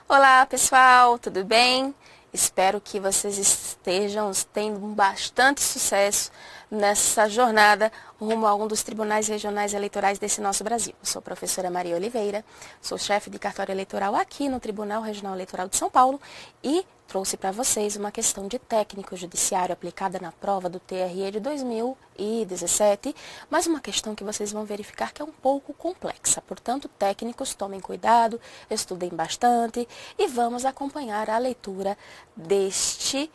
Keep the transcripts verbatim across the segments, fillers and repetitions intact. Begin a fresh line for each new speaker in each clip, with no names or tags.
Olá, pessoal, tudo bem? Espero que vocês estejam tendo bastante sucesso nessa jornada rumo a um dos tribunais regionais eleitorais desse nosso Brasil. Eu sou a professora Maria Oliveira, sou chefe de cartório eleitoral aqui no Tribunal Regional Eleitoral de São Paulo e trouxe para vocês uma questão de técnico judiciário aplicada na prova do T R E de dois mil e dezessete, mas uma questão que vocês vão verificar que é um pouco complexa. Portanto, técnicos, tomem cuidado, estudem bastante e vamos acompanhar a leitura deste,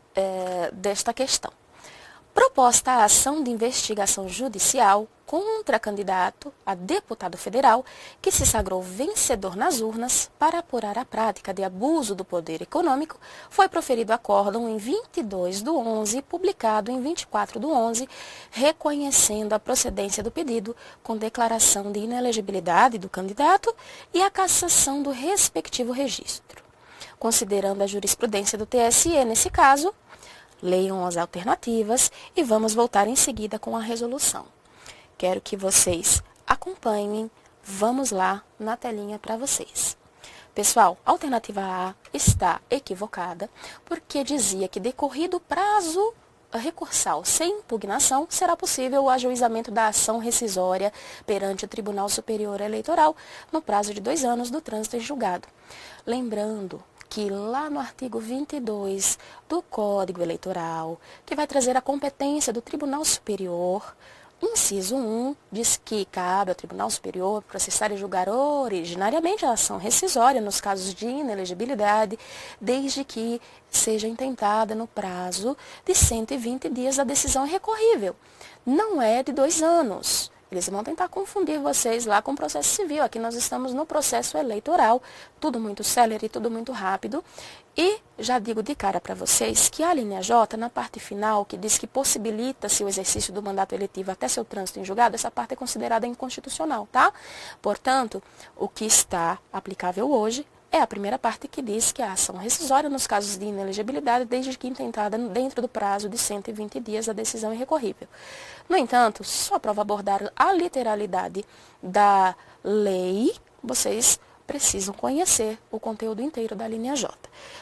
eh, desta questão. Proposta a ação de investigação judicial contra candidato a deputado federal que se sagrou vencedor nas urnas para apurar a prática de abuso do poder econômico, foi proferido acórdão em vinte e dois do onze, publicado em vinte e quatro do onze, reconhecendo a procedência do pedido com declaração de inelegibilidade do candidato e a cassação do respectivo registro. Considerando a jurisprudência do T S E nesse caso, leiam as alternativas e vamos voltar em seguida com a resolução. Quero que vocês acompanhem, vamos lá na telinha para vocês. Pessoal, a alternativa A está equivocada porque dizia que decorrido o prazo recursal sem impugnação, será possível o ajuizamento da ação rescisória perante o Tribunal Superior Eleitoral no prazo de dois anos do trânsito em julgado. Lembrando que lá no artigo vinte e dois do Código Eleitoral, que vai trazer a competência do Tribunal Superior, inciso um, diz que cabe ao Tribunal Superior processar e julgar originariamente a ação rescisória nos casos de inelegibilidade, desde que seja intentada no prazo de cento e vinte dias a decisão recorrível. Não é de dois anos. Eles vão tentar confundir vocês lá com o processo civil. Aqui nós estamos no processo eleitoral, tudo muito célere, tudo muito rápido. E já digo de cara para vocês que a linha J, na parte final, que diz que possibilita-se o exercício do mandato eletivo até seu trânsito em julgado, essa parte é considerada inconstitucional, tá? Portanto, o que está aplicável hoje é a primeira parte que diz que a ação rescisória nos casos de inelegibilidade, desde que intentada dentro do prazo de cento e vinte dias, a decisão é irrecorrível. No entanto, só para abordar a literalidade da lei, vocês precisam conhecer o conteúdo inteiro da linha J.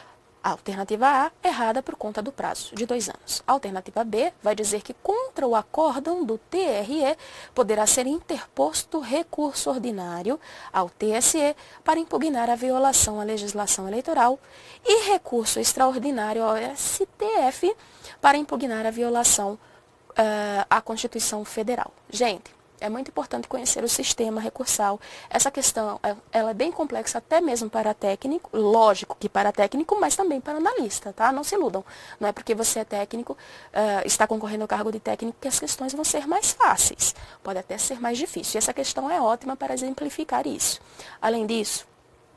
A alternativa A, errada por conta do prazo, de dois anos. A alternativa B vai dizer que contra o acórdão do T R E poderá ser interposto recurso ordinário ao T S E para impugnar a violação à legislação eleitoral e recurso extraordinário ao S T F para impugnar a violação uh, à Constituição Federal. Gente, é muito importante conhecer o sistema recursal. Essa questão ela é bem complexa até mesmo para técnico, lógico que para técnico, mas também para analista, tá? Não se iludam. Não é porque você é técnico, uh, está concorrendo ao cargo de técnico, que as questões vão ser mais fáceis. Pode até ser mais difícil. E essa questão é ótima para exemplificar isso. Além disso,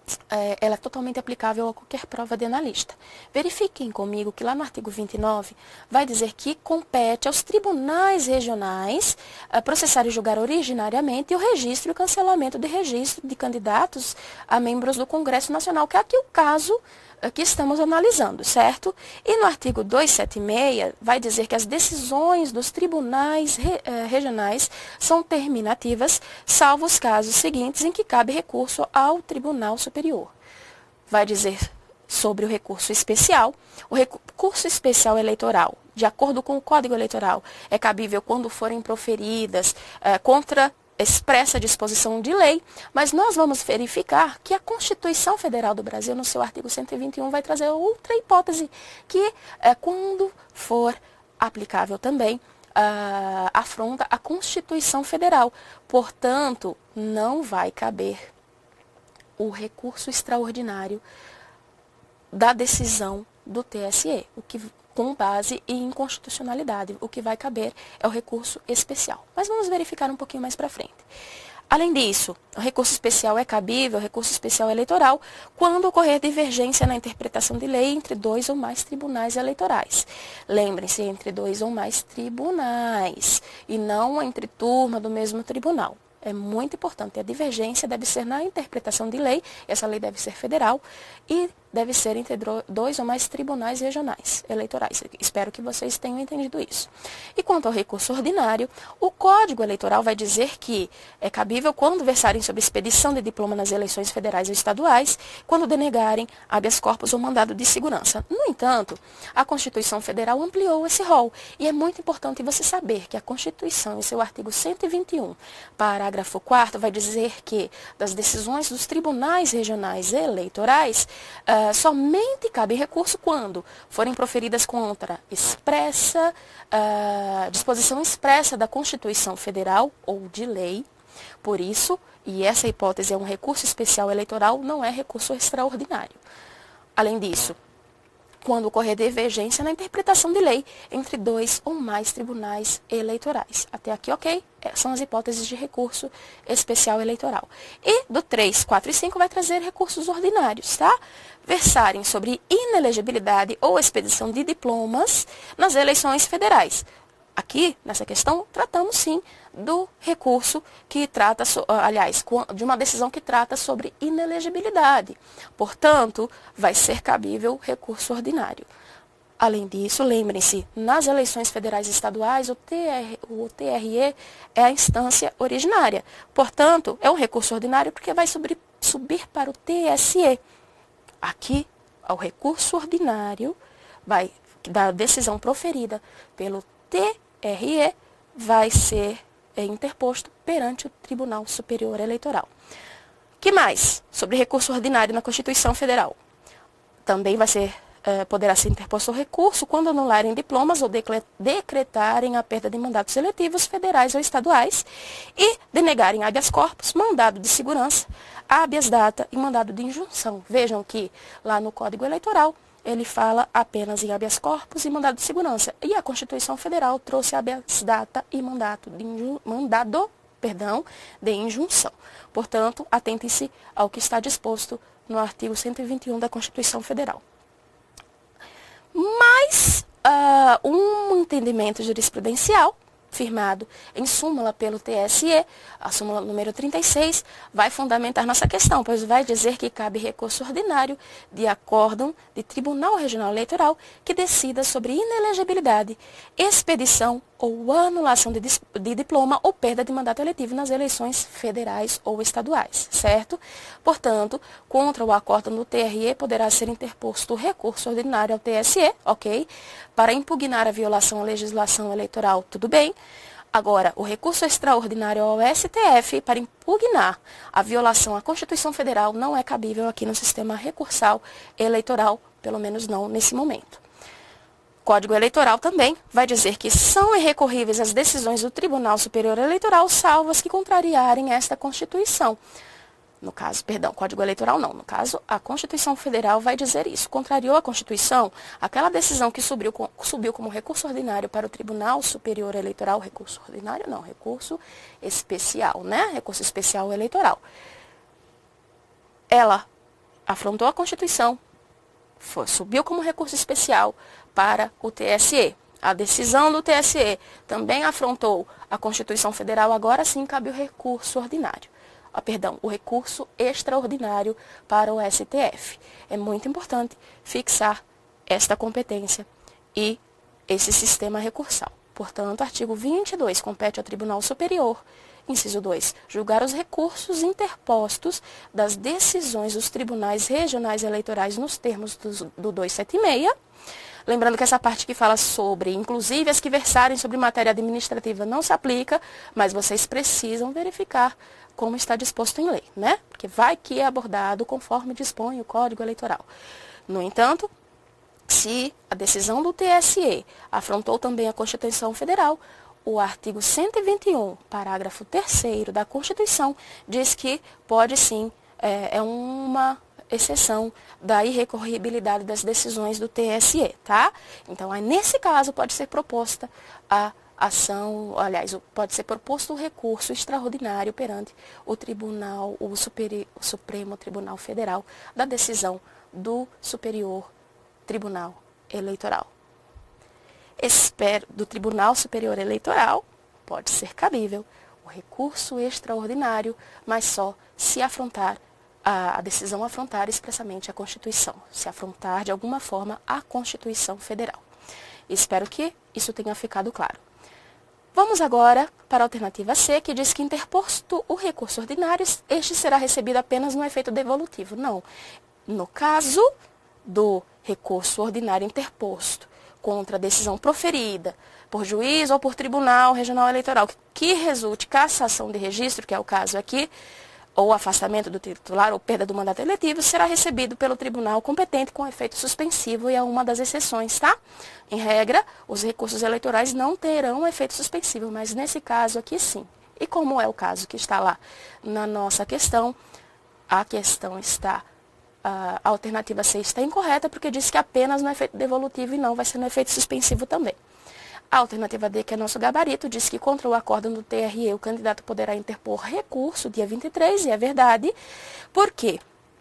É, ela é totalmente aplicável a qualquer prova de analista. Verifiquem comigo que lá no artigo vinte e nove vai dizer que compete aos tribunais regionais uh, processar e julgar originariamente o registro e o cancelamento de registro de candidatos a membros do Congresso Nacional, que é aqui o caso uh, que estamos analisando, certo? E no artigo duzentos e setenta e seis vai dizer que as decisões dos tribunais re, uh, regionais são terminativas, salvo os casos seguintes em que cabe recurso ao Tribunal Superior. Vai dizer sobre o recurso especial. O recurso especial eleitoral, de acordo com o Código Eleitoral, é cabível quando forem proferidas eh, contra expressa disposição de lei, mas nós vamos verificar que a Constituição Federal do Brasil, no seu artigo cento e vinte e um, vai trazer outra hipótese, que é quando for aplicável também, Uh, afronta a Constituição Federal. Portanto, não vai caber o recurso extraordinário da decisão do T S E, o que, com base em inconstitucionalidade. O que vai caber é o recurso especial. Mas vamos verificar um pouquinho mais para frente. Além disso, o recurso especial é cabível, o recurso especial eleitoral, quando ocorrer divergência na interpretação de lei entre dois ou mais tribunais eleitorais. Lembrem-se, entre dois ou mais tribunais, e não entre turma do mesmo tribunal. É muito importante. A divergência deve ser na interpretação de lei, essa lei deve ser federal, e deve ser entre dois ou mais tribunais regionais eleitorais. Espero que vocês tenham entendido isso. E quanto ao recurso ordinário, o Código Eleitoral vai dizer que é cabível quando versarem sobre expedição de diploma nas eleições federais ou estaduais, quando denegarem habeas corpus ou mandado de segurança. No entanto, a Constituição Federal ampliou esse rol e é muito importante você saber que a Constituição, em seu artigo cento e vinte e um, parágrafo quarto, vai dizer que das decisões dos tribunais regionais eleitorais, uh, somente cabe recurso quando forem proferidas contra expressa, uh, disposição expressa da Constituição Federal ou de lei. Por isso, e essa hipótese é um recurso especial eleitoral, não é recurso extraordinário. Além disso, quando ocorrer divergência na interpretação de lei entre dois ou mais tribunais eleitorais. Até aqui, ok? São as hipóteses de recurso especial eleitoral. E do três, quatro e cinco vai trazer recursos ordinários, tá? Versarem sobre inelegibilidade ou expedição de diplomas nas eleições federais. Aqui, nessa questão, tratamos sim do recurso que trata, aliás, de uma decisão que trata sobre inelegibilidade. Portanto, vai ser cabível recurso ordinário. Além disso, lembrem-se, nas eleições federais e estaduais, o, T R, o T R E é a instância originária. Portanto, é um recurso ordinário porque vai subir, subir para o T S E. Aqui, o recurso ordinário vai, da decisão proferida pelo T R E vai ser é, interposto perante o Tribunal Superior Eleitoral. Que mais? Sobre recurso ordinário na Constituição Federal. Também vai ser, é, poderá ser interposto o recurso quando anularem diplomas ou decretarem a perda de mandatos eletivos federais ou estaduais e denegarem habeas corpus, mandado de segurança, habeas data e mandado de injunção. Vejam que lá no Código Eleitoral ele fala apenas em habeas corpus e mandado de segurança. E a Constituição Federal trouxe habeas data e mandato de inju... mandado perdão, de injunção. Portanto, atentem-se ao que está disposto no artigo cento e vinte e um da Constituição Federal. Mas uh, um entendimento jurisprudencial firmado em súmula pelo T S E, a súmula número trinta e seis, vai fundamentar nossa questão, pois vai dizer que cabe recurso ordinário de acórdão de Tribunal Regional Eleitoral que decida sobre inelegibilidade, expedição ou anulação de, de diploma ou perda de mandato eletivo nas eleições federais ou estaduais, certo? Portanto, contra o acórdão do T R E poderá ser interposto recurso ordinário ao T S E, ok? Para impugnar a violação à legislação eleitoral, tudo bem. Agora, o recurso extraordinário ao S T F para impugnar a violação à Constituição Federal não é cabível aqui no sistema recursal eleitoral, pelo menos não nesse momento. O Código Eleitoral também vai dizer que são irrecorríveis as decisões do Tribunal Superior Eleitoral, salvo as que contrariarem esta Constituição. No caso, perdão, Código Eleitoral não. No caso, a Constituição Federal vai dizer isso. Contrariou a Constituição, aquela decisão que subiu, subiu como recurso ordinário para o Tribunal Superior Eleitoral, recurso ordinário não, recurso especial, né? Recurso especial eleitoral. Ela afrontou a Constituição, foi, subiu como recurso especial para o T S E. A decisão do T S E também afrontou a Constituição Federal, agora sim cabe o recurso ordinário. Ah, perdão, o recurso extraordinário para o S T F. É muito importante fixar esta competência e esse sistema recursal. Portanto, artigo vinte e dois compete ao Tribunal Superior, inciso dois, julgar os recursos interpostos das decisões dos tribunais regionais eleitorais nos termos do, do duzentos e setenta e seis. Lembrando que essa parte que fala sobre, inclusive as que versarem sobre matéria administrativa, não se aplica, mas vocês precisam verificar como está disposto em lei, né? Porque vai que é abordado conforme dispõe o Código Eleitoral. No entanto, se a decisão do T S E afrontou também a Constituição Federal, o artigo cento e vinte e um, parágrafo terceiro da Constituição, diz que pode sim, é, é uma exceção da irrecorribilidade das decisões do T S E, tá? Então, aí, nesse caso, pode ser proposta a ação, aliás, pode ser proposto o recurso extraordinário perante o Tribunal, o, Superi, o Supremo Tribunal Federal, da decisão do Superior Tribunal Eleitoral. Espero, do Tribunal Superior Eleitoral, pode ser cabível o recurso extraordinário, mas só se afrontar a decisão afrontar expressamente a Constituição, se afrontar de alguma forma a Constituição Federal. Espero que isso tenha ficado claro. Vamos agora para a alternativa C, que diz que interposto o recurso ordinário, este será recebido apenas no efeito devolutivo. Não. No caso do recurso ordinário interposto contra a decisão proferida por juiz ou por tribunal regional eleitoral, que resulte cassação de registro, que é o caso aqui, ou afastamento do titular ou perda do mandato eletivo, será recebido pelo tribunal competente com efeito suspensivo e é uma das exceções, tá? Em regra, os recursos eleitorais não terão efeito suspensivo, mas nesse caso aqui sim. E como é o caso que está lá na nossa questão, a questão está, a alternativa C está incorreta porque diz que apenas no efeito devolutivo e não vai ser no efeito suspensivo também. A alternativa D, que é nosso gabarito, diz que contra o acórdão do T R E o candidato poderá interpor recurso dia vinte e três, e é verdade, porque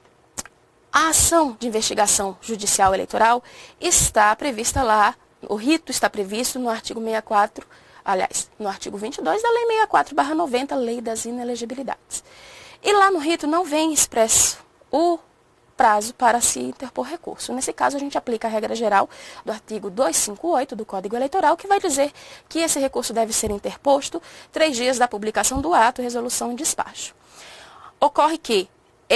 a ação de investigação judicial eleitoral está prevista lá, o rito está previsto no artigo sessenta e quatro, aliás, no artigo vinte e dois da Lei sessenta e quatro barra noventa, Lei das Inelegibilidades. E lá no rito não vem expresso o prazo para se interpor recurso. Nesse caso, a gente aplica a regra geral do artigo duzentos e cinquenta e oito do Código Eleitoral, que vai dizer que esse recurso deve ser interposto três dias da publicação do ato, resolução e despacho. Ocorre que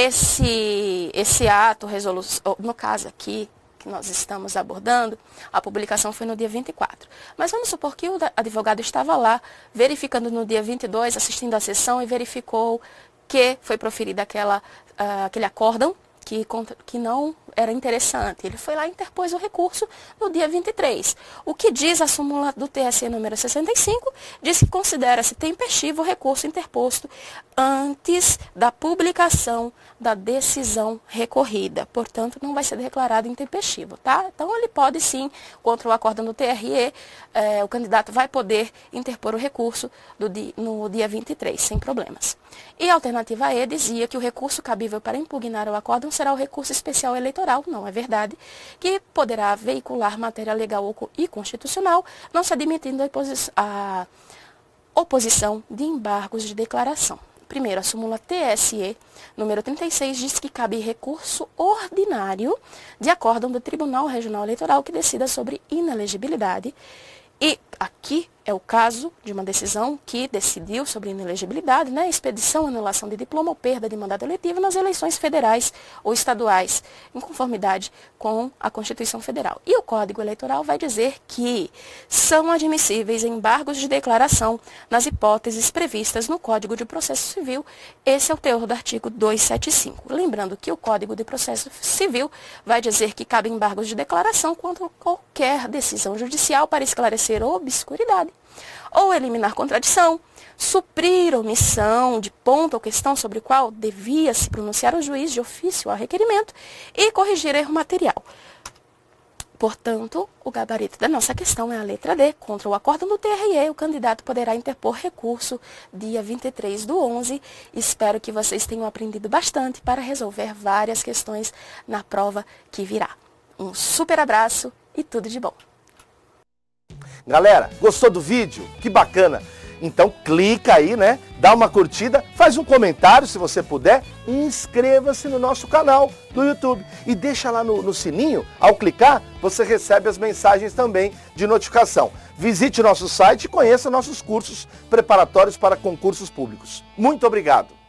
esse, esse ato, resolução, no caso aqui, que nós estamos abordando, a publicação foi no dia vinte e quatro. Mas vamos supor que o advogado estava lá, verificando no dia vinte e dois, assistindo à sessão e verificou que foi proferida aquela, uh, aquele acórdão, Que, que não era interessante. Ele foi lá e interpôs o recurso no dia vinte e três. O que diz a súmula do T S E número sessenta e cinco, diz que considera-se tempestivo o recurso interposto antes da publicação da decisão recorrida. Portanto, não vai ser declarado intempestivo, tá? Então, ele pode sim, contra o acórdão do T R E, eh, o candidato vai poder interpor o recurso do di no dia vinte e três, sem problemas. E a alternativa E dizia que o recurso cabível para impugnar o acórdão será o recurso especial eleitoral, não é verdade, que poderá veicular matéria legal e constitucional, não se admitindo a, oposi a oposição de embargos de declaração. Primeiro, a súmula T S E, número trinta e seis, diz que cabe recurso ordinário de acórdão do Tribunal Regional Eleitoral que decida sobre inelegibilidade. E aqui é o caso de uma decisão que decidiu sobre inelegibilidade, né, expedição, anulação de diploma ou perda de mandato eletivo nas eleições federais ou estaduais, em conformidade com a Constituição Federal. E o Código Eleitoral vai dizer que são admissíveis embargos de declaração nas hipóteses previstas no Código de Processo Civil. Esse é o teor do artigo duzentos e setenta e cinco. Lembrando que o Código de Processo Civil vai dizer que cabe embargos de declaração contra qualquer decisão judicial para esclarecer obscuridade, ou eliminar contradição, suprir omissão de ponto ou questão sobre o qual devia se pronunciar o juiz de ofício a requerimento e corrigir erro material. Portanto, o gabarito da nossa questão é a letra D. Contra o acórdão do T R E, o candidato poderá interpor recurso dia vinte e três do onze. Espero que vocês tenham aprendido bastante para resolver várias questões na prova que virá. Um super abraço e tudo de bom!
Galera, gostou do vídeo? Que bacana! Então clica aí, né? Dá uma curtida, faz um comentário se você puder e inscreva-se no nosso canal do YouTube. E deixa lá no, no sininho, ao clicar, você recebe as mensagens também de notificação. Visite nosso site e conheça nossos cursos preparatórios para concursos públicos. Muito obrigado!